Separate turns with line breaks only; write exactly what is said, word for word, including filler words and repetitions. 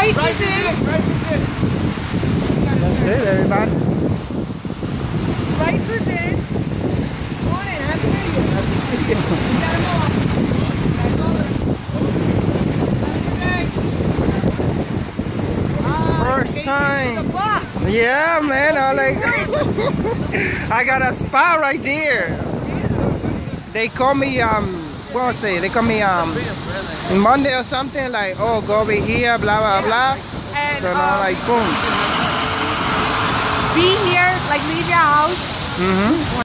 Rice is in.
That's it, everybody.
Rice is in. Come on in. Happy New Year. We got them all. That's all.
First time. Yeah, man. I like. I got a spot right there. They call me um. What I say? They call me um. Monday or something like, oh, go over here, blah blah blah.
And,
so now
um,
like boom.
Be here, like leave your house.
Mm-hmm.